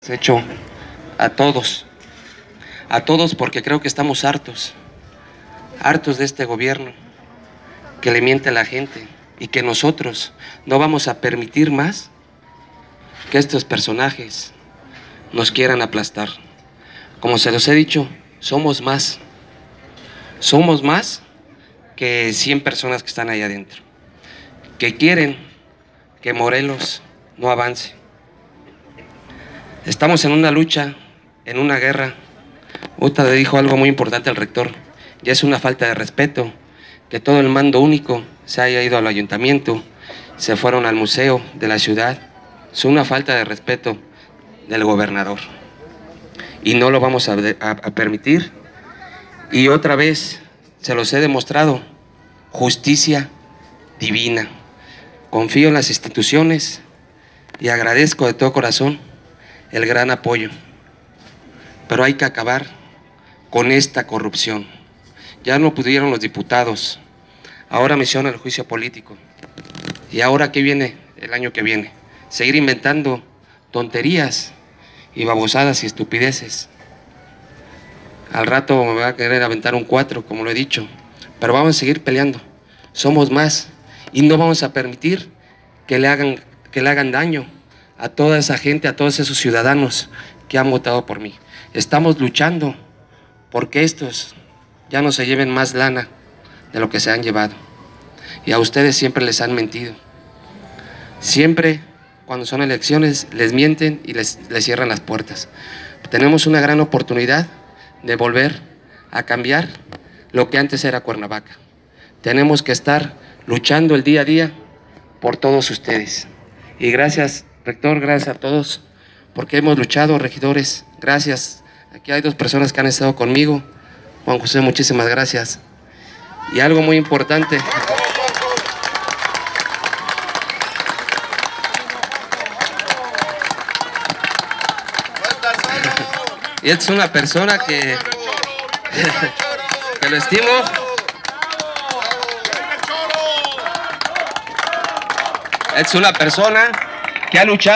hecho a todos porque creo que estamos hartos de este gobierno que le miente a la gente y que nosotros no vamos a permitir más que estos personajes nos quieran aplastar. Como se los he dicho, somos más que 100 personas que están ahí adentro, que quieren que Morelos no avance. Estamos en una lucha, en una guerra. Ahorita le dijo algo muy importante al rector, ya es una falta de respeto que todo el mando único se haya ido al ayuntamiento, se fueron al museo de la ciudad. Es una falta de respeto del gobernador y no lo vamos a permitir. Y otra vez se los he demostrado, justicia divina. Confío en las instituciones y agradezco de todo corazón el gran apoyo, pero hay que acabar con esta corrupción. Ya no pudieron los diputados, ahora menciona el juicio político. ¿Y ahora qué viene el año que viene? Seguir inventando tonterías y babosadas y estupideces. Al rato me va a querer aventar un 4, como lo he dicho, pero vamos a seguir peleando. Somos más y no vamos a permitir que le hagan daño a toda esa gente, a todos esos ciudadanos que han votado por mí. Estamos luchando porque estos ya no se lleven más lana de lo que se han llevado. Y a ustedes siempre les han mentido. Siempre cuando son elecciones les mienten y les cierran las puertas. Tenemos una gran oportunidad de volver a cambiar lo que antes era Cuernavaca. Tenemos que estar luchando el día a día por todos ustedes. Y gracias, rector, gracias a todos, porque hemos luchado, regidores, gracias. Aquí hay 2 personas que han estado conmigo. Juan José, muchísimas gracias. Y algo muy importante. Y es una persona que lo estimo. Es una persona que ha luchado.